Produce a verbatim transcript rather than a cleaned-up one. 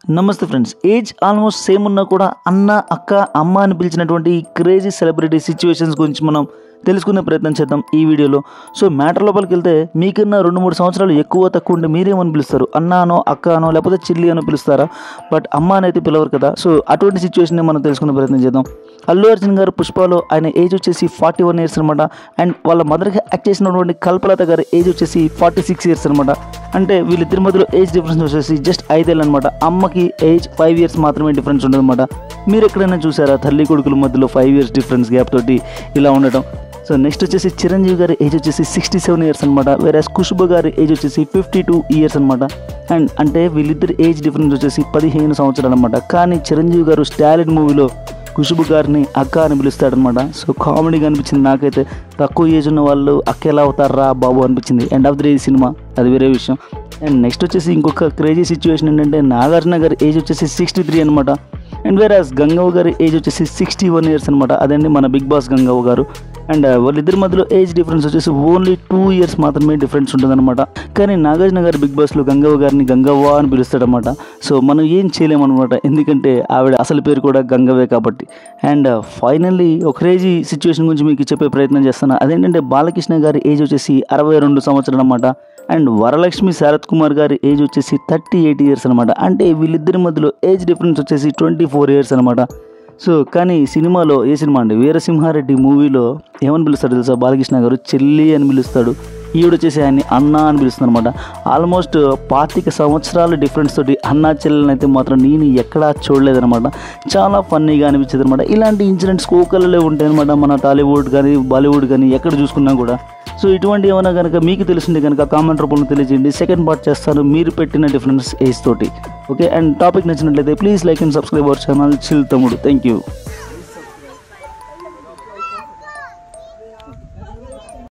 నమస్తే friends. Age almost same ఉన్నా కూడా అన్న, అక్క, అమ్మ అని పిలిచినటువంటి ఈ క్రేజీ సెలబ్రిటీ సిచ్యువేషన్స్ గురించి మనం తెలుసుకునే ప్రయత్నం చేద్దాం ఈ వీడియోలో. సో మ్యాటర్ లోపలికి వెళ్తే, మీకన్నా రెండు మూడు సంవత్సరాలు ఎక్కువ తక్కువ ఉంటే మీరేమని పిలుస్తారు? అన్న అనో, అక్క అనో, లేకపోతే చెల్లి అనో పిలుస్తారా? బట్ అమ్మ అనేది పిలవరు కదా. సో అటువంటి సిచ్యువేషన్ మనం తెలుసుకునే ప్రయత్నం చేద్దాం. అల్లు అర్జున్ గారు పుష్పలో ఆయన ఏజ్ వచ్చేసి ఫార్టీ వన్ ఇయర్స్ అనమాట. అండ్ వాళ్ళ మదర్కి యాక్ట్ చేసినటువంటి కల్పలత గారి ఏజ్ వచ్చేసి ఫార్టీ సిక్స్ ఇయర్స్ అనమాట. అంటే వీళ్ళిద్దరి మధ్యలో ఏజ్ డిఫరెన్స్ వచ్చేసి జస్ట్ ఐదేళ్ళు అనమాట. అమ్మకి ఏజ్ ఫైవ్ ఇయర్స్ మాత్రమే డిఫరెన్స్ ఉంటుంది అనమాట. మీరు ఎక్కడైనా చూసారా తల్లి కొడుకుల మధ్యలో ఫైవ్ ఇయర్స్ డిఫరెన్స్ గ్యాప్ తోటి ఇలా ఉండటం? సో నెక్స్ట్ వచ్చేసి చిరంజీవి గారి ఏజ్ వచ్చేసి సిక్స్టీ సెవెన్ ఇయర్స్ అనమాట. వేరేస్ ఖుష్బు గారి ఏజ్ వచ్చేసి ఫిఫ్టీ టూ ఇయర్స్ అనమాట. అండ్ అంటే వీళ్ళిద్దరి ఏజ్ డిఫరెన్స్ వచ్చేసి పదిహేను సంవత్సరాలు అనమాట. కానీ చిరంజీవి గారు స్టాలిన్ మూవీలో ఖుష్బు గారిని అక్క అని పిలుస్తాడనమాట. సో కామెడీగా అనిపించింది నాకైతే. తక్కువ ఏజ్ ఉన్న వాళ్ళు అక్క ఎలా అవుతారా బాబు అనిపించింది. End of the day cinema, అది వేరే విషయం. అండ్ నెక్స్ట్ వచ్చేసి ఇంకొక క్రేజీ సిచ్యువేషన్ ఏంటంటే, నాగార్జున గారి ఏజ్ వచ్చేసి సిక్స్టీ త్రీ అనమాట. అండ్ వేరేస్ గంగవ్వ గారి ఏజ్ వచ్చేసి సిక్స్టీ వన్ ఇయర్స్ అనమాట. అదండి మన బిగ్ బాస్ గంగవ్వ గారు. అండ్ వాళ్ళిద్దరి మధ్యలో ఏజ్ డిఫరెన్స్ వచ్చేసి ఓన్లీ టూ ఇయర్స్ మాత్రమే డిఫరెన్స్ ఉంటుందన్నమాట. కానీ నాగార్జున గారి బిగ్ బాస్లో గంగవ్వ గారిని గంగవ్వ అని పిలుస్తాడనమాట. సో మనం ఏం చేయలేమన్నమాట, ఎందుకంటే ఆవిడ అసలు పేరు కూడా గంగవ్వే కాబట్టి. అండ్ ఫైనల్లీ ఒక క్రేజీ సిచ్యువేషన్ గురించి మీకు చెప్పే ప్రయత్నం చేస్తాను. అదేంటంటే, బాలకృష్ణ గారి ఏజ్ వచ్చేసి అరవై రెండు సంవత్సరాలు అనమాట. అండ్ వరలక్ష్మి శరత్ కుమార్ గారి ఏజ్ వచ్చేసి థర్టీ ఎయిట్ ఇయర్స్ అనమాట. అంటే వీళ్ళిద్దరి మధ్యలో ఏజ్ డిఫరెన్స్ వచ్చేసి ట్వంటీ ఫోర్ ఇయర్స్ అనమాట. సో కానీ సినిమాలో, ఏ సినిమా అండి, వీరసింహారెడ్డి మూవీలో ఏమని పిలుస్తాడు తెలుసా? బాలకృష్ణ గారు చెల్లి అని పిలుస్తాడు. ఈవిడ వచ్చేసి ఆయన్ని అన్న అని పిలుస్తుంది అనమాట. ఆల్మోస్ట్ పాతిక సంవత్సరాల డిఫరెన్స్ తోటి అన్నా చెల్లెలని అయితే మాత్రం నేను ఎక్కడా చూడలేదనమాట. చాలా ఫన్నీగా అనిపించేది అనమాట. ఇలాంటి ఇన్సిడెంట్స్ కోకలలో ఉంటాయి అనమాట, మన టాలీవుడ్ కానీ బాలీవుడ్ కానీ ఎక్కడ చూసుకున్నా కూడా. సో ఇటువంటి ఏమైనా కనుక మీకు తెలిసిందే కనుక కామెంట్ రూపంలో తెలియజేయండి. సెకండ్ పార్ట్ చేస్తాను మీరు పెట్టిన డిఫరెన్స్ ఏజ్ తోటి. ఓకే, అండ్ టాపిక్ నచ్చినట్లయితే please like and subscribe our channel chill తమ్ముడు. Thank you.